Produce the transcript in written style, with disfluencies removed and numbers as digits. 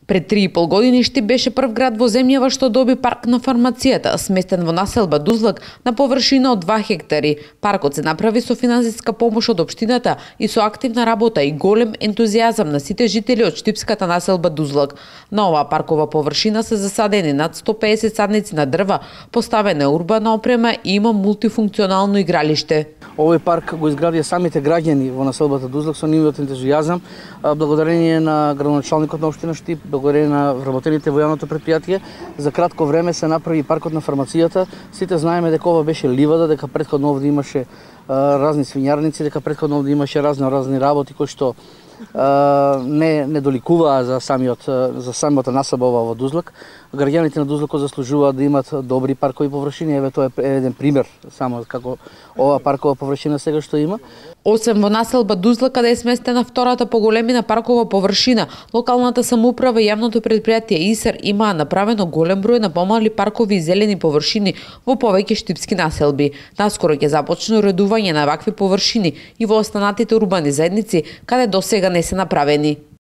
Пред 3,5 години Штип беше прв град во земјава што доби парк на фармацијата, сместен во населба Дузлак на површина од 2 хектари. Паркот се направи со финансиска помош од општината и со активна работа и голем ентузијазам на сите жители од штипската населба Дузлак. На оваа паркова површина се засадени над 150 садници на дрва, поставена урбана опрема и има мултифункционално игралиште. Овој парк го изградија самите граѓани во населбата Дузлак со нивниот ентузијазам, благодарение на градоначалникот на општина Штип, благодарение на вработените во јавното предпријатие. За кратко време се направи паркот на фармацијата. Сите знаеме дека ова беше ливада, дека претходно овде имаше разни свињарници, дека претходно овде имаше разни работи кои што не доликуваа за самата населба во Дузлак. Граѓаните на Дузлак заслужуваат да имат добри паркови површини. Еве тоа е еден пример само како ова паркова површина сега што има. Освен во населба Дузлак, каде е сместена втората по големина паркова површина, локалната самоуправа и јавното предпријатие ИСР имаа направено голем број на помали паркови и зелени површини во повеќе штипски населби. Наскоро ќе започне уредување на вакви површини и во останатите урбани заедници каде досега не се направени.